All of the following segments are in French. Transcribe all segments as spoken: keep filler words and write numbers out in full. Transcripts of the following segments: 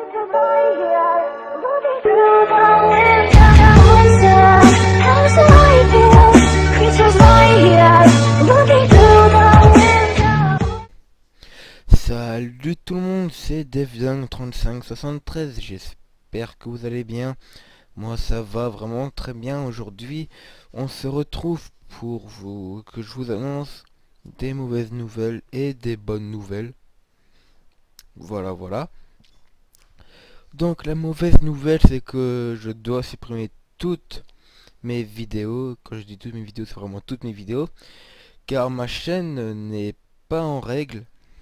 Salut tout le monde, c'est Devdang trente-cinq soixante-treize, j'espère que vous allez bien. Moi ça va vraiment très bien. Aujourd'hui on se retrouve pour vous que je vous annonce des mauvaises nouvelles et des bonnes nouvelles. Voilà voilà. Donc la mauvaise nouvelle c'est que je dois supprimer toutes mes vidéos. Quand je dis toutes mes vidéos, c'est vraiment toutes mes vidéos, car ma chaîne n'est pas en règle.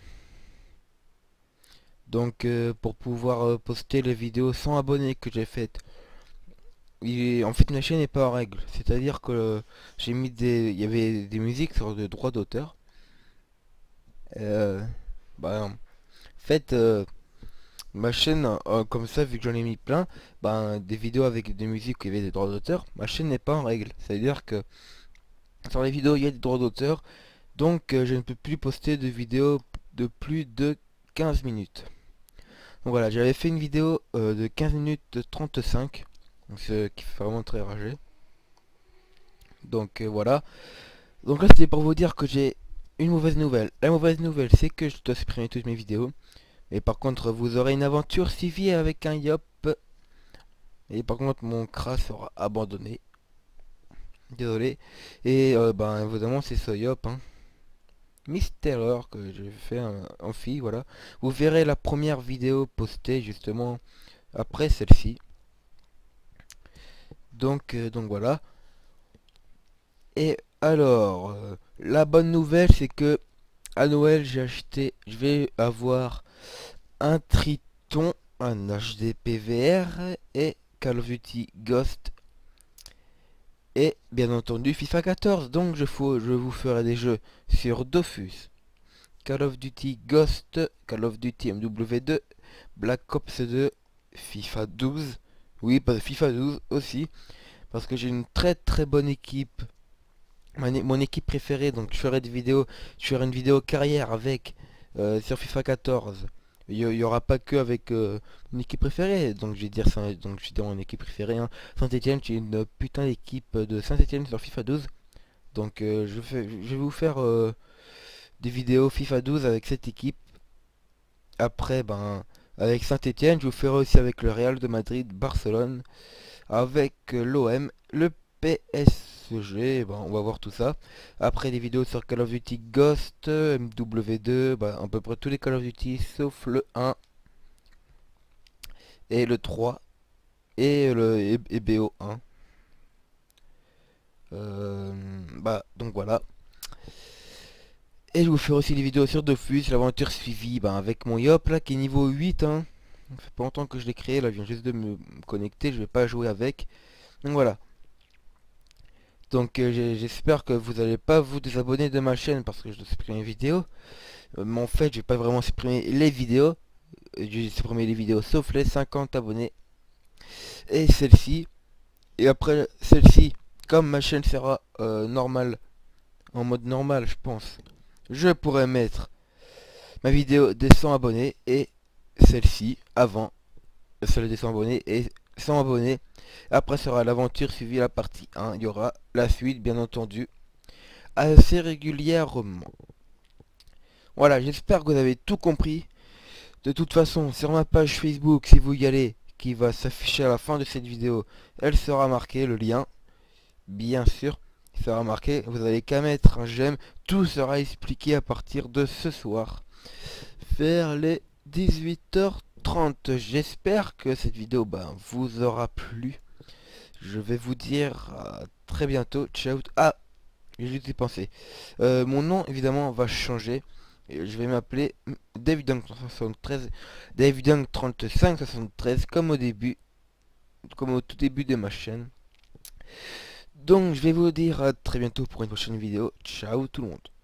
Donc euh, pour pouvoir euh, poster les vidéos sans abonnés que j'ai faites, il- en fait ma chaîne n'est pas en règle. C'est-à-dire que euh, j'ai mis des, il y avait des musiques sur le droit d'auteur. Euh, bah, en fait, euh, ma chaîne, euh, comme ça, vu que j'en ai mis plein, ben des vidéos avec des musiques qui avaient des droits d'auteur, ma chaîne n'est pas en règle. C'est-à-dire que sur les vidéos il y a des droits d'auteur, donc euh, je ne peux plus poster de vidéos de plus de quinze minutes. Donc voilà, j'avais fait une vidéo euh, de quinze minutes trente-cinq, donc ce qui fait vraiment très rager. Donc euh, voilà. Donc là c'était pour vous dire que j'ai une mauvaise nouvelle. La mauvaise nouvelle c'est que je dois supprimer toutes mes vidéos. Et par contre vous aurez une aventure suivie avec un yop. Et par contre mon cras sera abandonné. Désolé. Et euh, ben évidemment c'est ce yop, hein. Mysterer que j'ai fait en, en fille, voilà. Vous verrez la première vidéo postée justement après celle-ci. Donc, euh, donc voilà. Et alors, euh, la bonne nouvelle c'est que à Noël j'ai acheté, je vais avoir un Triton, un H D P V R et Call of Duty Ghost et bien entendu FIFA quatorze. Donc je, faut, je vous ferai des jeux sur Dofus, Call of Duty Ghost, Call of Duty M W deux, Black Ops deux, FIFA douze, oui pas FIFA douze aussi, parce que j'ai une très très bonne équipe, mon, mon équipe préférée. Donc je ferai des vidéos, je ferai une vidéo carrière avec euh, sur FIFA quatorze. Il y, y aura pas que avec euh, mon équipe préférée, donc je vais dire ça, donc je vais dire mon équipe préférée, hein. Saint-Etienne, j'ai une putain d'équipe de Saint-Etienne sur FIFA douze. Donc euh, je, fais, je vais vous faire euh, des vidéos FIFA douze avec cette équipe. Après ben avec Saint-Etienne, je vous ferai aussi avec le Real de Madrid, Barcelone, avec euh, l'O M, le P S G, ben, on va voir tout ça. Après des vidéos sur Call of Duty Ghost, M W deux, ben, à peu près tous les Call of Duty sauf le un et le trois et le et, et B O un. Euh, bah donc voilà. Et je vous ferai aussi des vidéos sur Dofus, l'aventure suivie ben, avec mon Yop là qui est niveau huit, hein. Ça fait pas longtemps que je l'ai créé, là je viens juste de me connecter, je vais pas jouer avec. Donc voilà. Donc euh, j'espère que vous n'allez pas vous désabonner de ma chaîne parce que je dois supprimer les vidéos. Euh, mais en fait je vais pas vraiment supprimer les vidéos. Euh, Je vais supprimer les vidéos sauf les cinquante abonnés. Et celle-ci. Et après celle-ci, comme ma chaîne sera euh, normale, en mode normal je pense, je pourrais mettre ma vidéo des cent abonnés et celle-ci avant celle des cent abonnés et cent abonnés. Après sera l'aventure suivie la partie un. Il y aura la suite bien entendu assez régulièrement. Voilà, j'espère que vous avez tout compris. De toute façon, sur ma page Facebook, si vous y allez, qui va s'afficher à la fin de cette vidéo, elle sera marquée, le lien, bien sûr, il sera marqué. Vous n'avez qu'à mettre un j'aime, tout sera expliqué à partir de ce soir, vers les dix-huit heures trente. J'espère que cette vidéo bah, vous aura plu. Je vais vous dire à très bientôt. Ciao. Ah, j'ai juste y pensé. Euh, mon nom évidemment va changer. Et je vais m'appeler Devdang soixante-treize, Devdang trente-cinq soixante-treize comme au début, comme au tout début de ma chaîne. Donc je vais vous dire à très bientôt pour une prochaine vidéo. Ciao tout le monde.